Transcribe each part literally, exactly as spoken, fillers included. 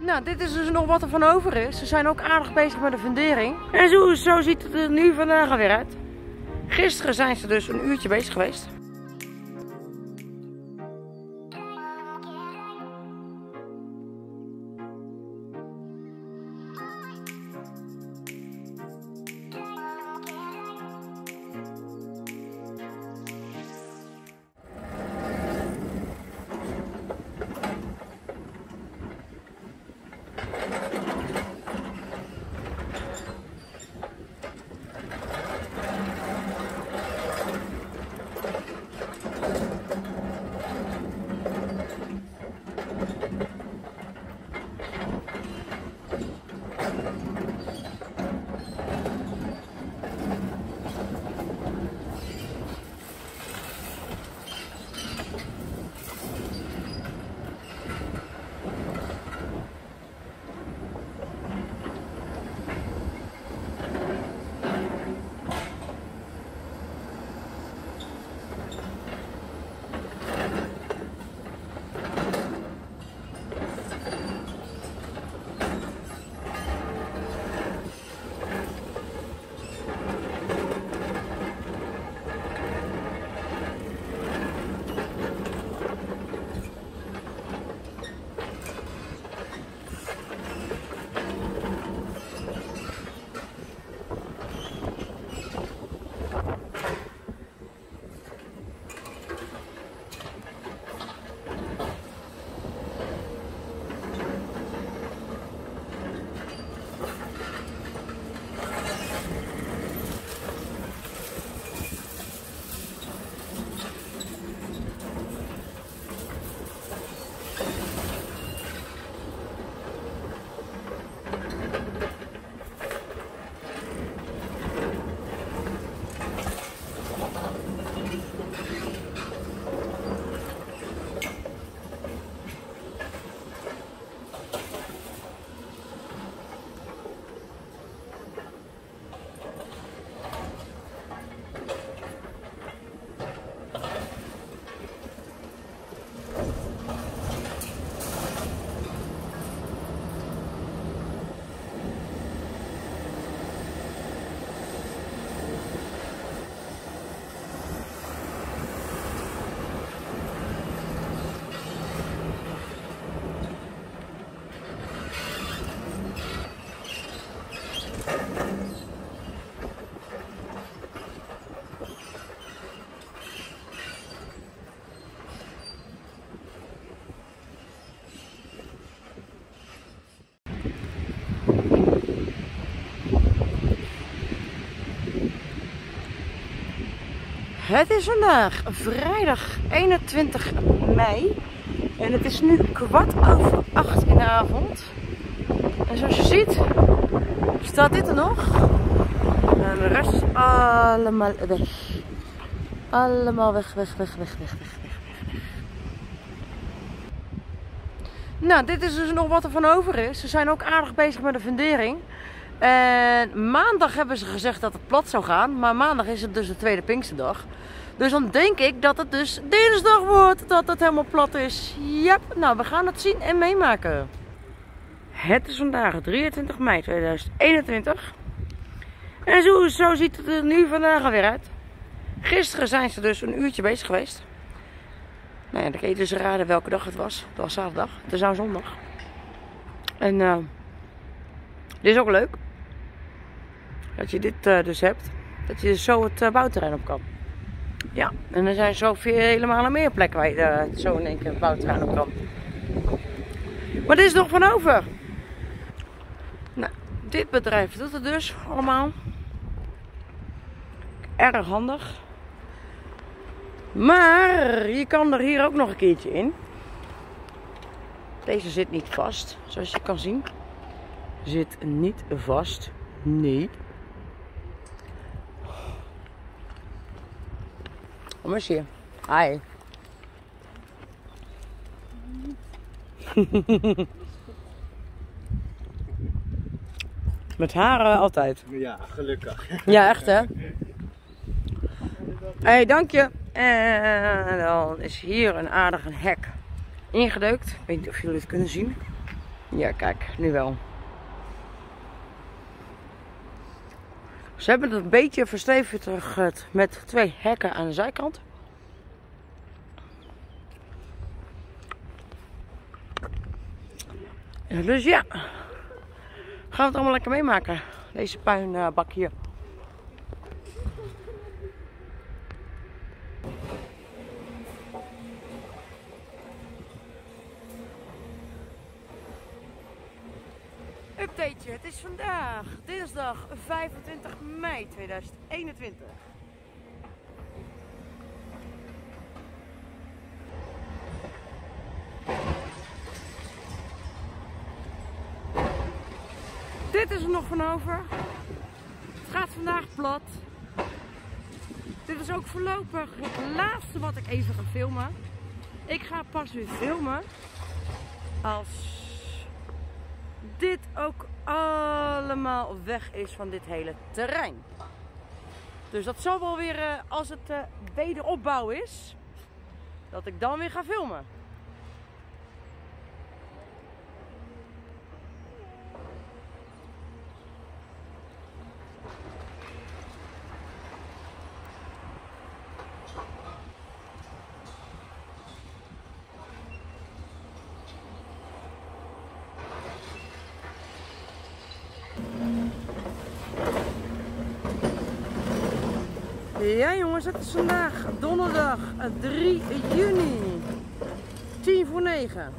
Nou, dit is dus nog wat er van over is. Ze zijn ook aardig bezig met de fundering. En zo, zo ziet het er nu vandaag alweer uit. Gisteren zijn ze dus een uurtje bezig geweest. Het is vandaag vrijdag eenentwintig mei en het is nu kwart over acht in de avond. En zoals je ziet staat dit er nog en de rest is allemaal weg. Allemaal weg, weg, weg, weg, weg, weg, weg, weg. Nou, dit is dus nog wat er van over is. Ze zijn ook aardig bezig met de fundering. En maandag hebben ze gezegd dat het plat zou gaan. Maar maandag is het dus de tweede Pinksterdag. Dus dan denk ik dat het dus dinsdag wordt dat het helemaal plat is. Ja, nou we gaan het zien en meemaken. Het is vandaag drieëntwintig mei tweeduizend eenentwintig. En zo, zo ziet het er nu vandaag alweer uit. Gisteren zijn ze dus een uurtje bezig geweest. Nou ja, dan kun je dus raden welke dag het was. Het was zaterdag, het is nou zondag. En uh, dit is ook leuk. Dat je dit uh, dus hebt. Dat je dus zo het uh, bouwterrein op kan. Ja, en er zijn zo veel helemaal meer plekken waar je uh, zo in één keer het bouwterrein op kan. Maar dit is nog van over. Nou, dit bedrijf doet het dus allemaal. Erg handig. Maar je kan er hier ook nog een keertje in. Deze zit niet vast, zoals je kan zien. Zit niet vast. Nee. Kom eens hier. Hi. Met haren altijd. Ja, gelukkig. Ja, echt hè. Hey, dank je. En dan is hier een aardige hek ingedeukt. Ik weet niet of jullie het kunnen zien. Ja, kijk, nu wel. Ze hebben het een beetje verstevigd met twee hekken aan de zijkant. Dus ja, gaan we het allemaal lekker meemaken. Deze puinbak hier. Updateje, het is vandaag dinsdag vijfentwintig mei tweeduizend eenentwintig. Dit is er nog van over. Het gaat vandaag plat. Dit is ook voorlopig het laatste wat ik even ga filmen. Ik ga pas weer filmen als dit ook allemaal weg is van dit hele terrein. Dus dat zal wel weer, uh, als het uh, wederopbouw is, dat ik dan weer ga filmen. Ja jongens, het is vandaag donderdag drie juni, tien voor negen.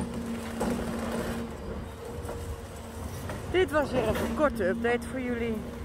Dit was weer een korte update voor jullie.